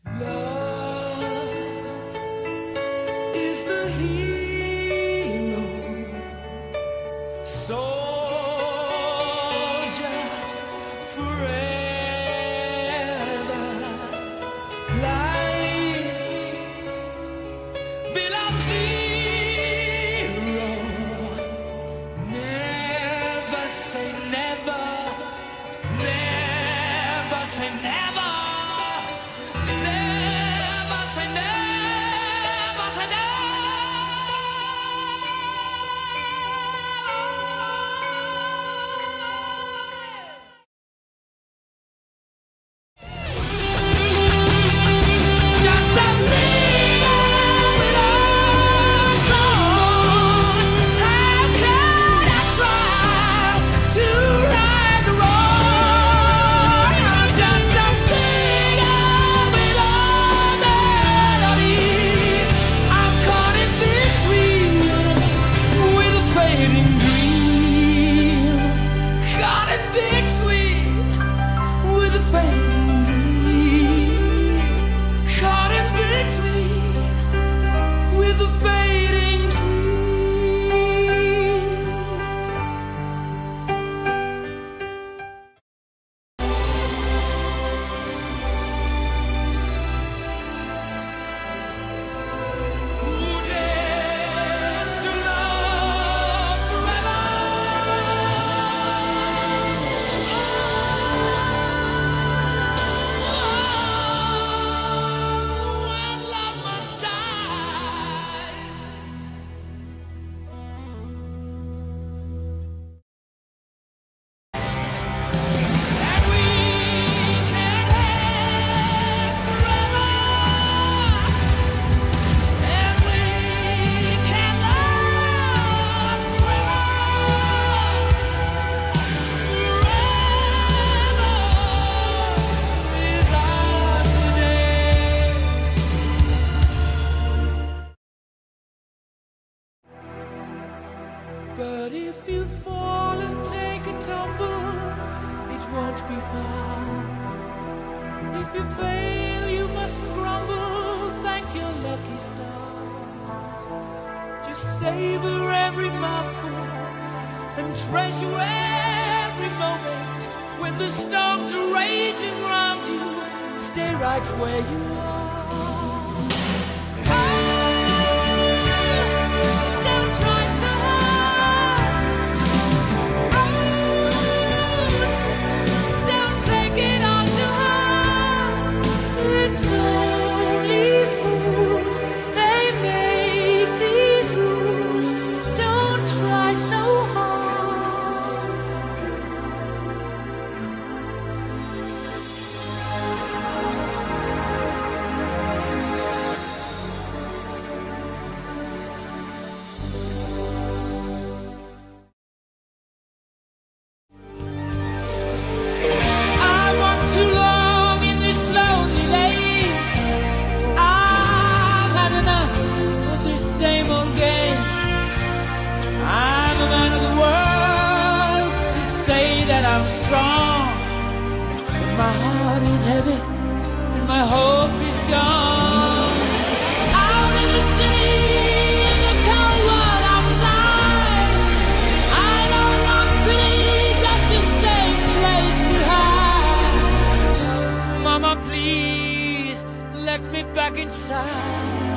Love is the hero, soldier forever. Life belongs zero. Never say never. Never say never. But if you fall and take a tumble, it won't be fun. If you fail, you mustn't grumble. Thank your lucky stars. Just savor every mouthful and treasure every moment. When the storms are raging round you, stay right where you are. Same old game. I'm a man of the world. They say that I'm strong, but my heart is heavy and my hope is gone. Out in the sea, in the cold world outside, I don't want pity, just a safe place to hide. Mama, please let me back inside.